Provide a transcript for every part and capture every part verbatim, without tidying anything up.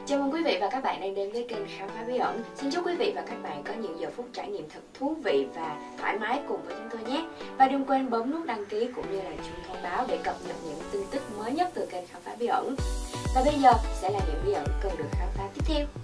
Chào mừng quý vị và các bạn đang đến với kênh Khám phá bí ẩn. Xin chúc quý vị và các bạn có những giờ phút trải nghiệm thật thú vị và thoải mái cùng với chúng tôi nhé. Và đừng quên bấm nút đăng ký cũng như là chuông thông báo để cập nhật những tin tức mới nhất từ kênh Khám phá bí ẩn. Và bây giờ sẽ là những bí ẩn cần được khám phá tiếp theo.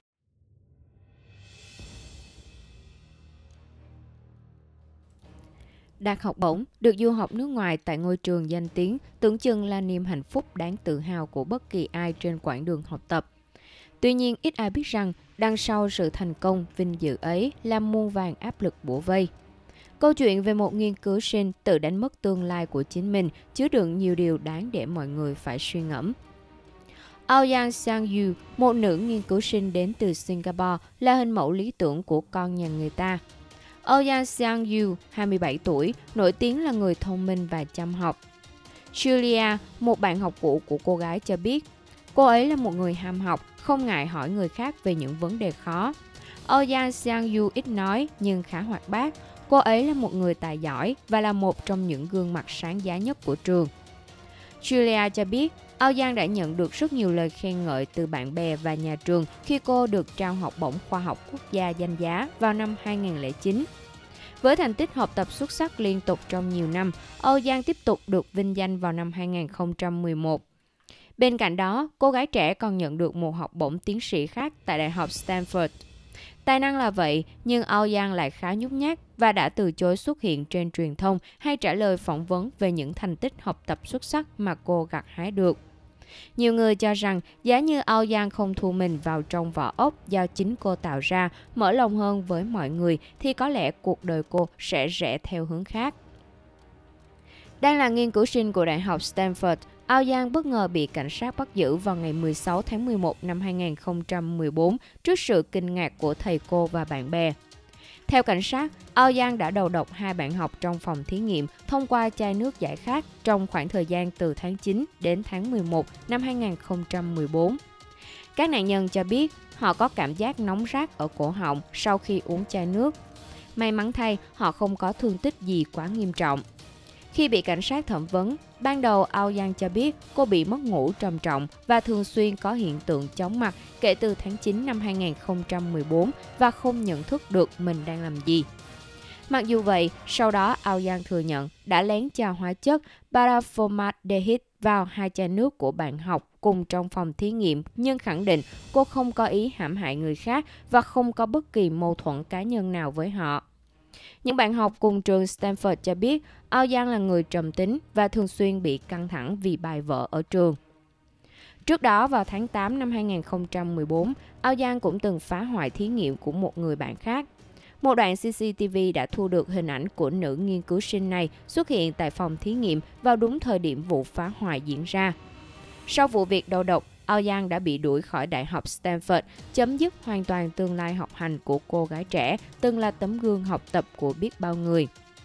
Đạt học bổng, được du học nước ngoài tại ngôi trường danh tiếng, tưởng chừng là niềm hạnh phúc đáng tự hào của bất kỳ ai trên quãng đường học tập. Tuy nhiên, ít ai biết rằng, đằng sau sự thành công, vinh dự ấy là muôn vàn áp lực bủa vây. Câu chuyện về một nghiên cứu sinh tự đánh mất tương lai của chính mình chứa đựng nhiều điều đáng để mọi người phải suy ngẫm. Aoyang Sang-yu, một nữ nghiên cứu sinh đến từ Singapore, là hình mẫu lý tưởng của con nhà người ta. Aoyang Sang-yu, hai mươi bảy tuổi, nổi tiếng là người thông minh và chăm học. Julia, một bạn học cũ của cô gái cho biết, cô ấy là một người ham học, không ngại hỏi người khác về những vấn đề khó. Aoyang Sang-yu ít nói nhưng khá hoạt bát. Cô ấy là một người tài giỏi và là một trong những gương mặt sáng giá nhất của trường. Julia cho biết, Aoyang đã nhận được rất nhiều lời khen ngợi từ bạn bè và nhà trường khi cô được trao học bổng khoa học quốc gia danh giá vào năm hai nghìn không trăm lẻ chín. Với thành tích học tập xuất sắc liên tục trong nhiều năm, Aoyang tiếp tục được vinh danh vào năm hai nghìn không trăm mười một. Bên cạnh đó, cô gái trẻ còn nhận được một học bổng tiến sĩ khác tại Đại học Stanford. Tài năng là vậy, nhưng Aoyang lại khá nhút nhát và đã từ chối xuất hiện trên truyền thông hay trả lời phỏng vấn về những thành tích học tập xuất sắc mà cô gặt hái được. Nhiều người cho rằng giá như Aoyang không thu mình vào trong vỏ ốc do chính cô tạo ra, mở lòng hơn với mọi người thì có lẽ cuộc đời cô sẽ rẽ theo hướng khác. Đang là nghiên cứu sinh của Đại học Stanford, Aoyang bất ngờ bị cảnh sát bắt giữ vào ngày mười sáu tháng mười một năm hai nghìn không trăm mười bốn trước sự kinh ngạc của thầy cô và bạn bè. Theo cảnh sát, Aoyang đã đầu độc hai bạn học trong phòng thí nghiệm thông qua chai nước giải khát trong khoảng thời gian từ tháng chín đến tháng mười một năm hai nghìn không trăm mười bốn. Các nạn nhân cho biết họ có cảm giác nóng rát ở cổ họng sau khi uống chai nước. May mắn thay, họ không có thương tích gì quá nghiêm trọng. Khi bị cảnh sát thẩm vấn, ban đầu Aoyang cho biết cô bị mất ngủ trầm trọng và thường xuyên có hiện tượng chóng mặt kể từ tháng chín năm hai nghìn không trăm mười bốn và không nhận thức được mình đang làm gì. Mặc dù vậy, sau đó Aoyang thừa nhận đã lén cho hóa chất paraformaldehyde vào hai chai nước của bạn học cùng trong phòng thí nghiệm, nhưng khẳng định cô không có ý hãm hại người khác và không có bất kỳ mâu thuẫn cá nhân nào với họ. Những bạn học cùng trường Stanford cho biết Aoyang là người trầm tính và thường xuyên bị căng thẳng vì bài vở ở trường. Trước đó, vào tháng tám năm hai nghìn không trăm mười bốn, Aoyang cũng từng phá hoại thí nghiệm của một người bạn khác. Một đoạn xê xê tê vê đã thu được hình ảnh của nữ nghiên cứu sinh này xuất hiện tại phòng thí nghiệm vào đúng thời điểm vụ phá hoại diễn ra. Sau vụ việc đầu độc, Aoyang đã bị đuổi khỏi Đại học Stanford, chấm dứt hoàn toàn tương lai học hành của cô gái trẻ, từng là tấm gương học tập của biết bao người.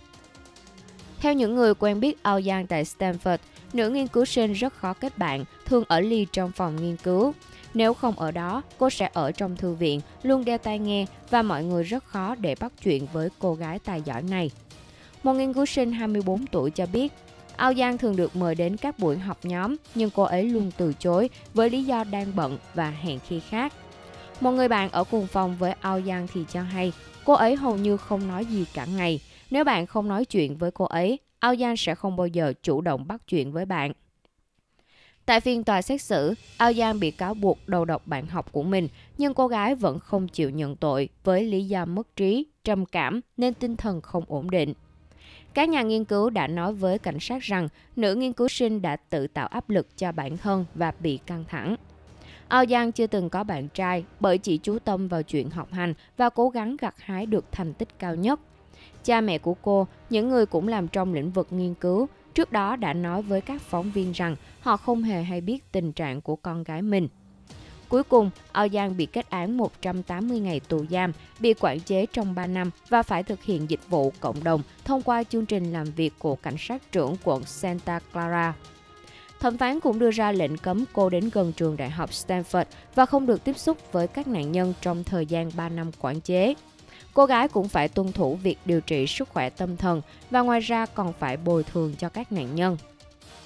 Theo những người quen biết Aoyang tại Stanford, nữ nghiên cứu sinh rất khó kết bạn, thường ở ly trong phòng nghiên cứu. Nếu không ở đó, cô sẽ ở trong thư viện, luôn đeo tai nghe và mọi người rất khó để bắt chuyện với cô gái tài giỏi này. Một nghiên cứu sinh hai mươi bốn tuổi cho biết, Aoyang thường được mời đến các buổi họp nhóm, nhưng cô ấy luôn từ chối với lý do đang bận và hẹn khi khác. Một người bạn ở cùng phòng với Aoyang thì cho hay, cô ấy hầu như không nói gì cả ngày. Nếu bạn không nói chuyện với cô ấy, Aoyang sẽ không bao giờ chủ động bắt chuyện với bạn. Tại phiên tòa xét xử, Aoyang bị cáo buộc đầu độc bạn học của mình, nhưng cô gái vẫn không chịu nhận tội với lý do mất trí, trầm cảm nên tinh thần không ổn định. Các nhà nghiên cứu đã nói với cảnh sát rằng nữ nghiên cứu sinh đã tự tạo áp lực cho bản thân và bị căng thẳng. Aoyang chưa từng có bạn trai bởi chỉ chú tâm vào chuyện học hành và cố gắng gặt hái được thành tích cao nhất. Cha mẹ của cô, những người cũng làm trong lĩnh vực nghiên cứu, trước đó đã nói với các phóng viên rằng họ không hề hay biết tình trạng của con gái mình. Cuối cùng, Aoyang bị kết án một trăm tám mươi ngày tù giam, bị quản chế trong ba năm và phải thực hiện dịch vụ cộng đồng thông qua chương trình làm việc của cảnh sát trưởng quận Santa Clara. Thẩm phán cũng đưa ra lệnh cấm cô đến gần trường Đại học Stanford và không được tiếp xúc với các nạn nhân trong thời gian ba năm quản chế. Cô gái cũng phải tuân thủ việc điều trị sức khỏe tâm thần và ngoài ra còn phải bồi thường cho các nạn nhân.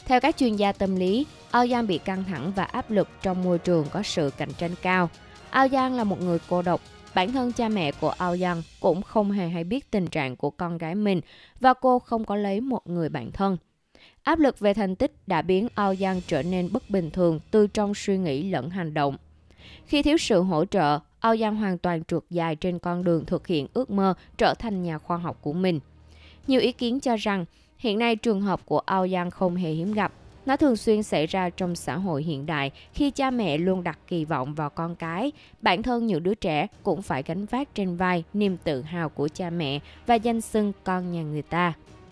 Theo các chuyên gia tâm lý, Ao Giang bị căng thẳng và áp lực trong môi trường có sự cạnh tranh cao. Ao Giang là một người cô độc. Bản thân cha mẹ của Ao Giang cũng không hề hay biết tình trạng của con gái mình và cô không có lấy một người bạn thân. Áp lực về thành tích đã biến Ao Giang trở nên bất bình thường từ trong suy nghĩ lẫn hành động. Khi thiếu sự hỗ trợ, Ao Giang hoàn toàn trượt dài trên con đường thực hiện ước mơ trở thành nhà khoa học của mình. Nhiều ý kiến cho rằng hiện nay trường hợp của Ao Giang không hề hiếm gặp. Nó thường xuyên xảy ra trong xã hội hiện đại khi cha mẹ luôn đặt kỳ vọng vào con cái. Bản thân những đứa trẻ cũng phải gánh vác trên vai niềm tự hào của cha mẹ và danh xưng con nhà người ta.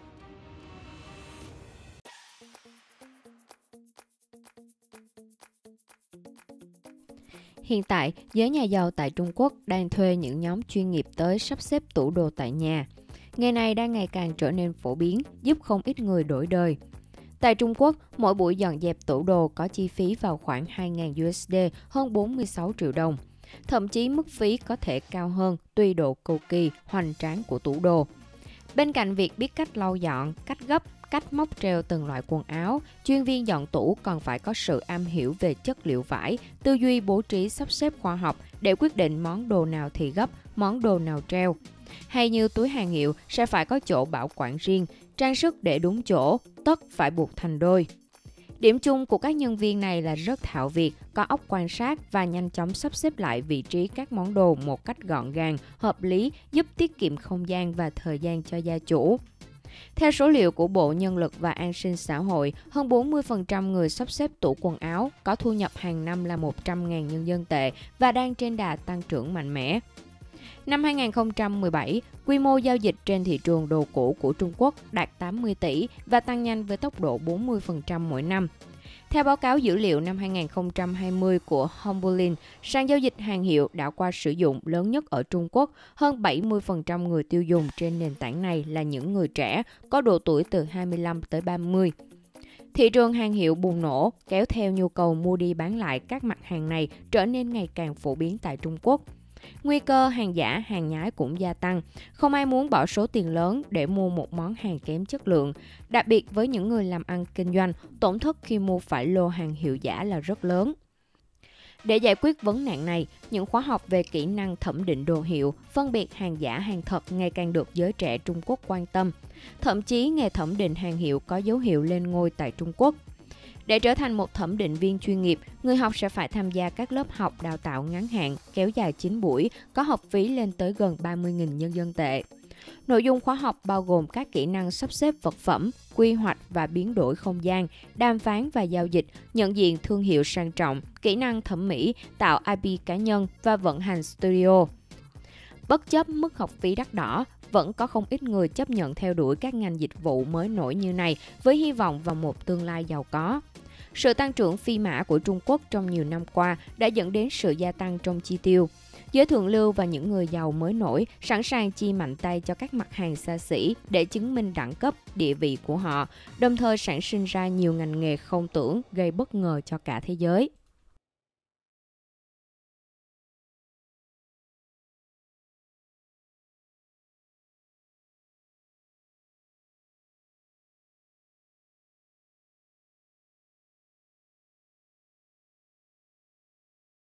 Hiện tại, giới nhà giàu tại Trung Quốc đang thuê những nhóm chuyên nghiệp tới sắp xếp tủ đồ tại nhà. Nghề này đang ngày càng trở nên phổ biến, giúp không ít người đổi đời. Tại Trung Quốc, mỗi buổi dọn dẹp tủ đồ có chi phí vào khoảng hai nghìn đô la, hơn bốn mươi sáu triệu đồng. Thậm chí mức phí có thể cao hơn tùy độ cầu kỳ, hoành tráng của tủ đồ. Bên cạnh việc biết cách lau dọn, cách gấp, cách móc treo từng loại quần áo, chuyên viên dọn tủ còn phải có sự am hiểu về chất liệu vải, tư duy bố trí sắp xếp khoa học để quyết định món đồ nào thì gấp, món đồ nào treo. Hay như túi hàng hiệu sẽ phải có chỗ bảo quản riêng, trang sức để đúng chỗ, tất phải buộc thành đôi. Điểm chung của các nhân viên này là rất thạo việc, có óc quan sát và nhanh chóng sắp xếp lại vị trí các món đồ một cách gọn gàng, hợp lý, giúp tiết kiệm không gian và thời gian cho gia chủ. Theo số liệu của Bộ Nhân lực và An sinh xã hội, hơn bốn mươi phần trăm người sắp xếp tủ quần áo có thu nhập hàng năm là một trăm nghìn nhân dân tệ và đang trên đà tăng trưởng mạnh mẽ. Năm hai nghìn không trăm mười bảy, quy mô giao dịch trên thị trường đồ cũ của Trung Quốc đạt tám mươi tỷ và tăng nhanh với tốc độ bốn mươi phần trăm mỗi năm. Theo báo cáo dữ liệu năm hai nghìn không trăm hai mươi của Hombulin, sàn giao dịch hàng hiệu đã qua sử dụng lớn nhất ở Trung Quốc, hơn bảy mươi phần trăm người tiêu dùng trên nền tảng này là những người trẻ, có độ tuổi từ hai mươi lăm tới ba mươi. Thị trường hàng hiệu bùng nổ, kéo theo nhu cầu mua đi bán lại các mặt hàng này trở nên ngày càng phổ biến tại Trung Quốc. Nguy cơ hàng giả, hàng nhái cũng gia tăng. Không ai muốn bỏ số tiền lớn để mua một món hàng kém chất lượng. Đặc biệt với những người làm ăn kinh doanh, tổn thất khi mua phải lô hàng hiệu giả là rất lớn. Để giải quyết vấn nạn này, những khóa học về kỹ năng thẩm định đồ hiệu, phân biệt hàng giả, hàng thật ngày càng được giới trẻ Trung Quốc quan tâm. Thậm chí, nghề thẩm định hàng hiệu có dấu hiệu lên ngôi tại Trung Quốc. Để trở thành một thẩm định viên chuyên nghiệp, người học sẽ phải tham gia các lớp học đào tạo ngắn hạn, kéo dài chín buổi, có học phí lên tới gần ba mươi nghìn nhân dân tệ. Nội dung khóa học bao gồm các kỹ năng sắp xếp vật phẩm, quy hoạch và biến đổi không gian, đàm phán và giao dịch, nhận diện thương hiệu sang trọng, kỹ năng thẩm mỹ, tạo i pê cá nhân và vận hành studio. Bất chấp mức học phí đắt đỏ, vẫn có không ít người chấp nhận theo đuổi các ngành dịch vụ mới nổi như này với hy vọng vào một tương lai giàu có. Sự tăng trưởng phi mã của Trung Quốc trong nhiều năm qua đã dẫn đến sự gia tăng trong chi tiêu. Giới thượng lưu và những người giàu mới nổi sẵn sàng chi mạnh tay cho các mặt hàng xa xỉ để chứng minh đẳng cấp, địa vị của họ, đồng thời sản sinh ra nhiều ngành nghề không tưởng gây bất ngờ cho cả thế giới.